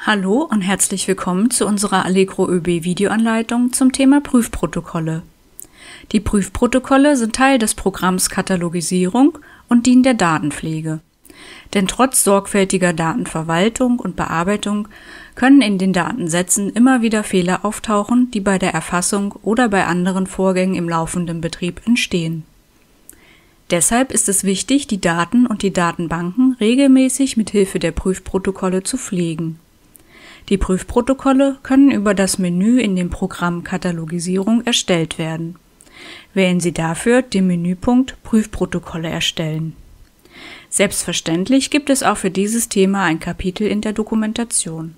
Hallo und herzlich willkommen zu unserer Allegro ÖB Videoanleitung zum Thema Prüfprotokolle. Die Prüfprotokolle sind Teil des Programms Katalogisierung und dienen der Datenpflege. Denn trotz sorgfältiger Datenverwaltung und Bearbeitung können in den Datensätzen immer wieder Fehler auftauchen, die bei der Erfassung oder bei anderen Vorgängen im laufenden Betrieb entstehen. Deshalb ist es wichtig, die Daten und die Datenbanken regelmäßig mit Hilfe der Prüfprotokolle zu pflegen. Die Prüfprotokolle können über das Menü in dem Programm Katalogisierung erstellt werden. Wählen Sie dafür den Menüpunkt Prüfprotokolle erstellen. Selbstverständlich gibt es auch für dieses Thema ein Kapitel in der Dokumentation.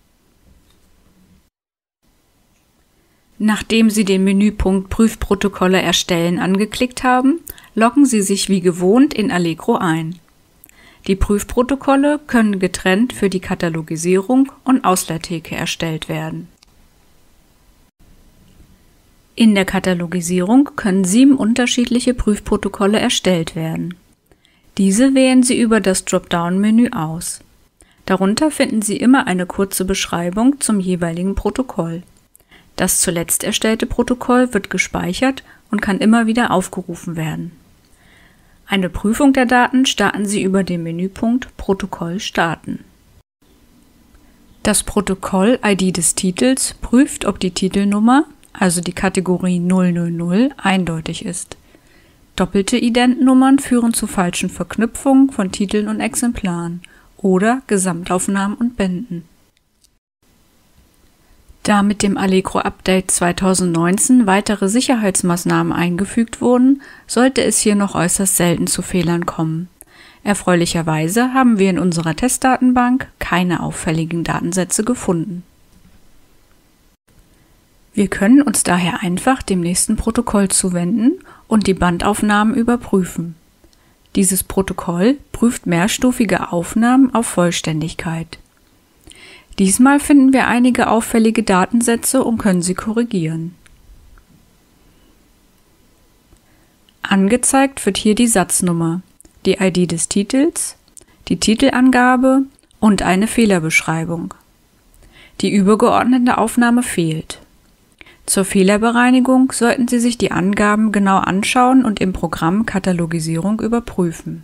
Nachdem Sie den Menüpunkt Prüfprotokolle erstellen angeklickt haben, loggen Sie sich wie gewohnt in Allegro ein. Die Prüfprotokolle können getrennt für die Katalogisierung und Ausleihtheke erstellt werden. In der Katalogisierung können 7 unterschiedliche Prüfprotokolle erstellt werden. Diese wählen Sie über das Dropdown-Menü aus. Darunter finden Sie immer eine kurze Beschreibung zum jeweiligen Protokoll. Das zuletzt erstellte Protokoll wird gespeichert und kann immer wieder aufgerufen werden. Eine Prüfung der Daten starten Sie über den Menüpunkt Protokoll starten. Das Protokoll-ID des Titels prüft, ob die Titelnummer, also die Kategorie 000, eindeutig ist. Doppelte Identnummern führen zu falschen Verknüpfungen von Titeln und Exemplaren oder Gesamtaufnahmen und Bänden. Da mit dem Allegro Update 2019 weitere Sicherheitsmaßnahmen eingefügt wurden, sollte es hier noch äußerst selten zu Fehlern kommen. Erfreulicherweise haben wir in unserer Testdatenbank keine auffälligen Datensätze gefunden. Wir können uns daher einfach dem nächsten Protokoll zuwenden und die Bandaufnahmen überprüfen. Dieses Protokoll prüft mehrstufige Aufnahmen auf Vollständigkeit. Diesmal finden wir einige auffällige Datensätze und können sie korrigieren. Angezeigt wird hier die Satznummer, die ID des Titels, die Titelangabe und eine Fehlerbeschreibung. Die übergeordnete Aufnahme fehlt. Zur Fehlerbereinigung sollten Sie sich die Angaben genau anschauen und im Programm Katalogisierung überprüfen.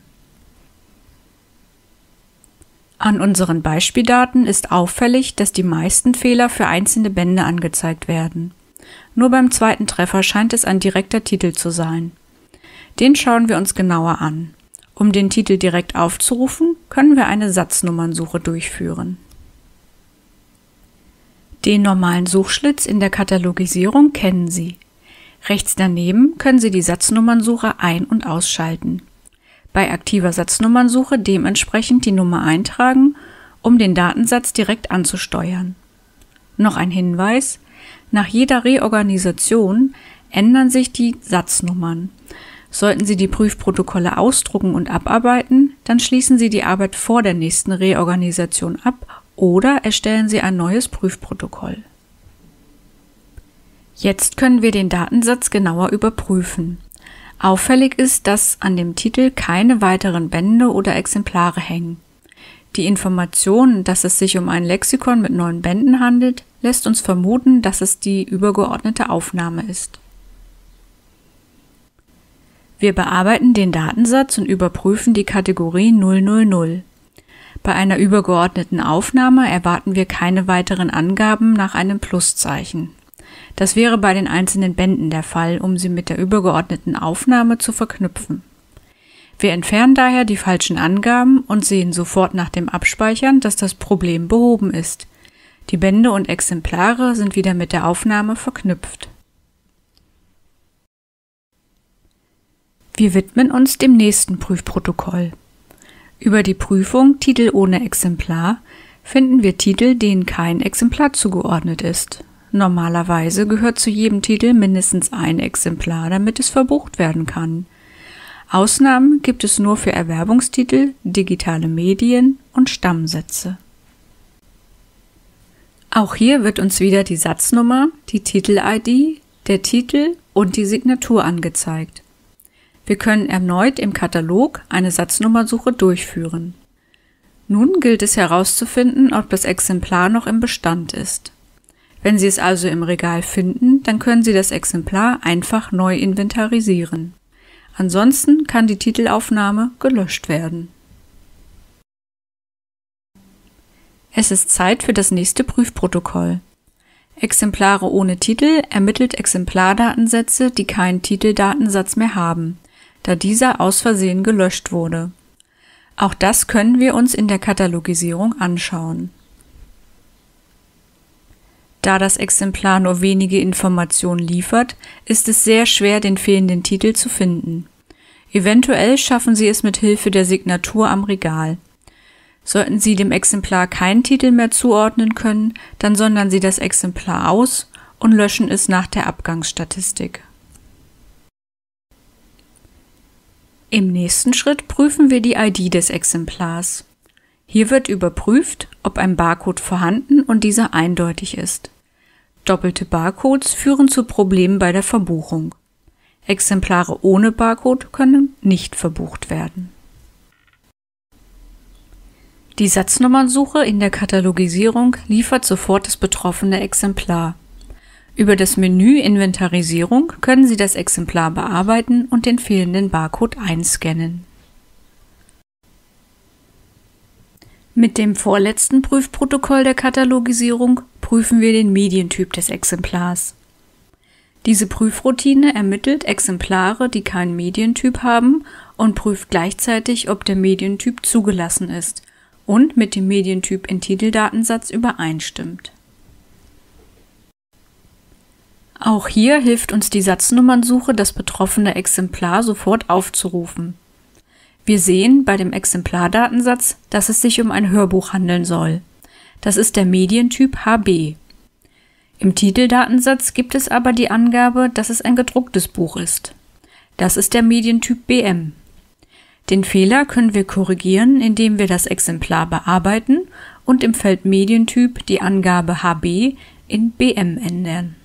An unseren Beispieldaten ist auffällig, dass die meisten Fehler für einzelne Bände angezeigt werden. Nur beim zweiten Treffer scheint es ein direkter Titel zu sein. Den schauen wir uns genauer an. Um den Titel direkt aufzurufen, können wir eine Satznummernsuche durchführen. Den normalen Suchschlitz in der Katalogisierung kennen Sie. Rechts daneben können Sie die Satznummernsuche ein- und ausschalten. Bei aktiver Satznummernsuche dementsprechend die Nummer eintragen, um den Datensatz direkt anzusteuern. Noch ein Hinweis: Nach jeder Reorganisation ändern sich die Satznummern. Sollten Sie die Prüfprotokolle ausdrucken und abarbeiten, dann schließen Sie die Arbeit vor der nächsten Reorganisation ab oder erstellen Sie ein neues Prüfprotokoll. Jetzt können wir den Datensatz genauer überprüfen. Auffällig ist, dass an dem Titel keine weiteren Bände oder Exemplare hängen. Die Information, dass es sich um ein Lexikon mit 9 Bänden handelt, lässt uns vermuten, dass es die übergeordnete Aufnahme ist. Wir bearbeiten den Datensatz und überprüfen die Kategorie 000. Bei einer übergeordneten Aufnahme erwarten wir keine weiteren Angaben nach einem Pluszeichen. Das wäre bei den einzelnen Bänden der Fall, um sie mit der übergeordneten Aufnahme zu verknüpfen. Wir entfernen daher die falschen Angaben und sehen sofort nach dem Abspeichern, dass das Problem behoben ist. Die Bände und Exemplare sind wieder mit der Aufnahme verknüpft. Wir widmen uns dem nächsten Prüfprotokoll. Über die Prüfung Titel ohne Exemplar finden wir Titel, denen kein Exemplar zugeordnet ist. Normalerweise gehört zu jedem Titel mindestens ein Exemplar, damit es verbucht werden kann. Ausnahmen gibt es nur für Erwerbungstitel, digitale Medien und Stammsätze. Auch hier wird uns wieder die Satznummer, die Titel-ID, der Titel und die Signatur angezeigt. Wir können erneut im Katalog eine Satznummersuche durchführen. Nun gilt es herauszufinden, ob das Exemplar noch im Bestand ist. Wenn Sie es also im Regal finden, dann können Sie das Exemplar einfach neu inventarisieren. Ansonsten kann die Titelaufnahme gelöscht werden. Es ist Zeit für das nächste Prüfprotokoll. Exemplare ohne Titel ermittelt Exemplardatensätze, die keinen Titeldatensatz mehr haben, da dieser aus Versehen gelöscht wurde. Auch das können wir uns in der Katalogisierung anschauen. Da das Exemplar nur wenige Informationen liefert, ist es sehr schwer, den fehlenden Titel zu finden. Eventuell schaffen Sie es mit Hilfe der Signatur am Regal. Sollten Sie dem Exemplar keinen Titel mehr zuordnen können, dann sondern Sie das Exemplar aus und löschen es nach der Abgangsstatistik. Im nächsten Schritt prüfen wir die ID des Exemplars. Hier wird überprüft, ob ein Barcode vorhanden und dieser eindeutig ist. Doppelte Barcodes führen zu Problemen bei der Verbuchung. Exemplare ohne Barcode können nicht verbucht werden. Die Satznummersuche in der Katalogisierung liefert sofort das betroffene Exemplar. Über das Menü Inventarisierung können Sie das Exemplar bearbeiten und den fehlenden Barcode einscannen. Mit dem vorletzten Prüfprotokoll der Katalogisierung prüfen wir den Medientyp des Exemplars. Diese Prüfroutine ermittelt Exemplare, die keinen Medientyp haben, und prüft gleichzeitig, ob der Medientyp zugelassen ist und mit dem Medientyp im Titeldatensatz übereinstimmt. Auch hier hilft uns die Satznummersuche, das betroffene Exemplar sofort aufzurufen. Wir sehen bei dem Exemplardatensatz, dass es sich um ein Hörbuch handeln soll. Das ist der Medientyp HB. Im Titeldatensatz gibt es aber die Angabe, dass es ein gedrucktes Buch ist. Das ist der Medientyp BM. Den Fehler können wir korrigieren, indem wir das Exemplar bearbeiten und im Feld Medientyp die Angabe HB in BM ändern.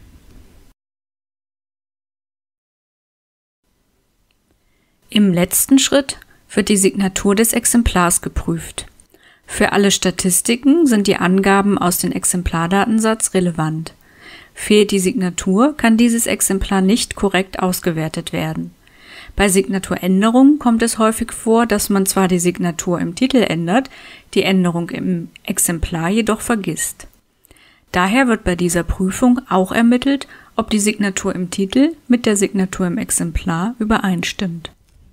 Im letzten Schritt wird die Signatur des Exemplars geprüft. Für alle Statistiken sind die Angaben aus dem Exemplardatensatz relevant. Fehlt die Signatur, kann dieses Exemplar nicht korrekt ausgewertet werden. Bei Signaturänderungen kommt es häufig vor, dass man zwar die Signatur im Titel ändert, die Änderung im Exemplar jedoch vergisst. Daher wird bei dieser Prüfung auch ermittelt, ob die Signatur im Titel mit der Signatur im Exemplar übereinstimmt.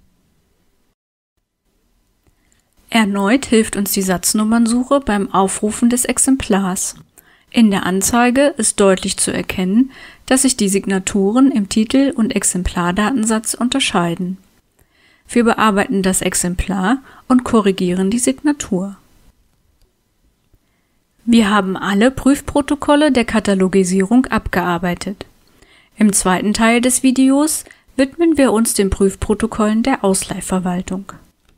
Erneut hilft uns die Satznummersuche beim Aufrufen des Exemplars. In der Anzeige ist deutlich zu erkennen, dass sich die Signaturen im Titel- und Exemplardatensatz unterscheiden. Wir bearbeiten das Exemplar und korrigieren die Signatur. Wir haben alle Prüfprotokolle der Katalogisierung abgearbeitet. Im zweiten Teil des Videos widmen wir uns den Prüfprotokollen der Ausleihverwaltung.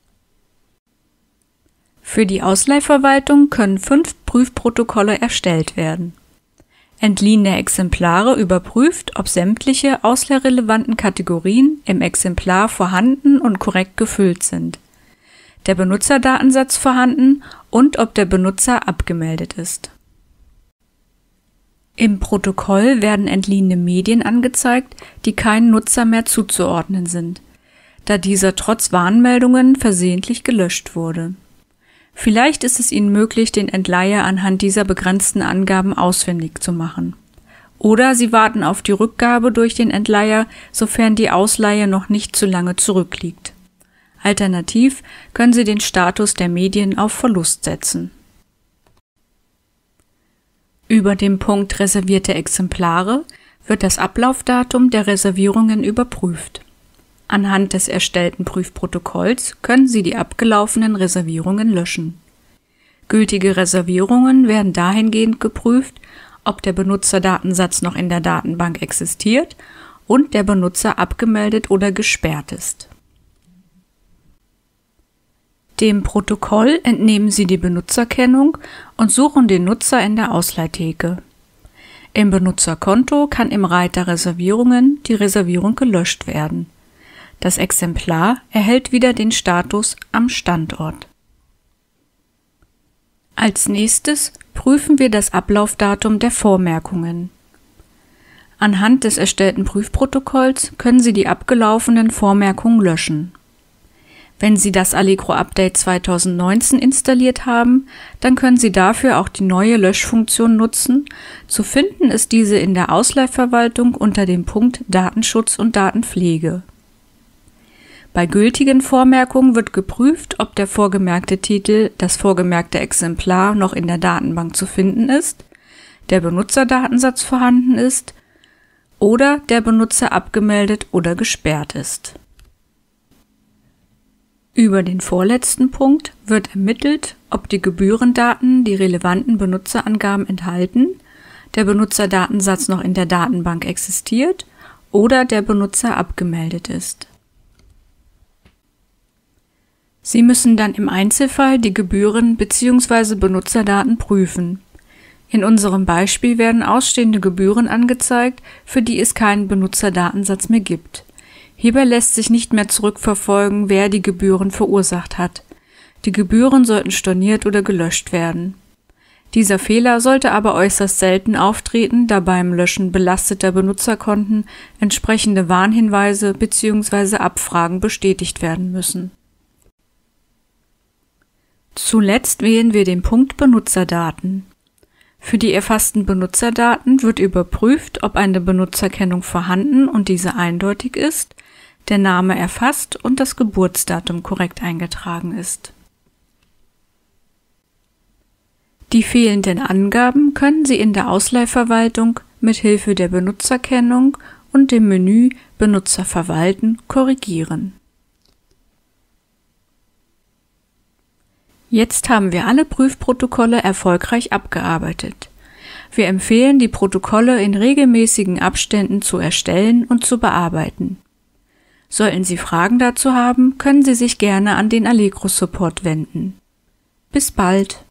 Für die Ausleihverwaltung können 5 Prüfprotokolle erstellt werden. Entliehene Exemplare überprüft, ob sämtliche ausleihrelevanten Kategorien im Exemplar vorhanden und korrekt gefüllt sind, der Benutzerdatensatz vorhanden und ob der Benutzer abgemeldet ist. Im Protokoll werden entliehene Medien angezeigt, die keinem Nutzer mehr zuzuordnen sind, da dieser trotz Warnmeldungen versehentlich gelöscht wurde. Vielleicht ist es Ihnen möglich, den Entleiher anhand dieser begrenzten Angaben ausfindig zu machen. Oder Sie warten auf die Rückgabe durch den Entleiher, sofern die Ausleihe noch nicht zu lange zurückliegt. Alternativ können Sie den Status der Medien auf Verlust setzen. Über dem Punkt Reservierte Exemplare wird das Ablaufdatum der Reservierungen überprüft. Anhand des erstellten Prüfprotokolls können Sie die abgelaufenen Reservierungen löschen. Gültige Reservierungen werden dahingehend geprüft, ob der Benutzerdatensatz noch in der Datenbank existiert und der Benutzer abgemeldet oder gesperrt ist. Dem Protokoll entnehmen Sie die Benutzerkennung und suchen den Nutzer in der Ausleihtheke. Im Benutzerkonto kann im Reiter Reservierungen die Reservierung gelöscht werden. Das Exemplar erhält wieder den Status am Standort. Als nächstes prüfen wir das Ablaufdatum der Vormerkungen. Anhand des erstellten Prüfprotokolls können Sie die abgelaufenen Vormerkungen löschen. Wenn Sie das Allegro Update 2019 installiert haben, dann können Sie dafür auch die neue Löschfunktion nutzen. Zu finden ist diese in der Ausleihverwaltung unter dem Punkt Datenschutz und Datenpflege. Bei gültigen Vormerkungen wird geprüft, ob der vorgemerkte Titel, das vorgemerkte Exemplar noch in der Datenbank zu finden ist, der Benutzerdatensatz vorhanden ist oder der Benutzer abgemeldet oder gesperrt ist. Über den vorletzten Punkt wird ermittelt, ob die Gebührendaten die relevanten Benutzerangaben enthalten, der Benutzerdatensatz noch in der Datenbank existiert oder der Benutzer abgemeldet ist. Sie müssen dann im Einzelfall die Gebühren bzw. Benutzerdaten prüfen. In unserem Beispiel werden ausstehende Gebühren angezeigt, für die es keinen Benutzerdatensatz mehr gibt. Hierbei lässt sich nicht mehr zurückverfolgen, wer die Gebühren verursacht hat. Die Gebühren sollten storniert oder gelöscht werden. Dieser Fehler sollte aber äußerst selten auftreten, da beim Löschen belasteter Benutzerkonten entsprechende Warnhinweise bzw. Abfragen bestätigt werden müssen. Zuletzt wählen wir den Punkt Benutzerdaten. Für die erfassten Benutzerdaten wird überprüft, ob eine Benutzerkennung vorhanden und diese eindeutig ist, der Name erfasst und das Geburtsdatum korrekt eingetragen ist. Die fehlenden Angaben können Sie in der Ausleihverwaltung mit Hilfe der Benutzerkennung und dem Menü Benutzer verwalten korrigieren. Jetzt haben wir alle Prüfprotokolle erfolgreich abgearbeitet. Wir empfehlen, die Protokolle in regelmäßigen Abständen zu erstellen und zu bearbeiten. Sollten Sie Fragen dazu haben, können Sie sich gerne an den Allegro Support wenden. Bis bald!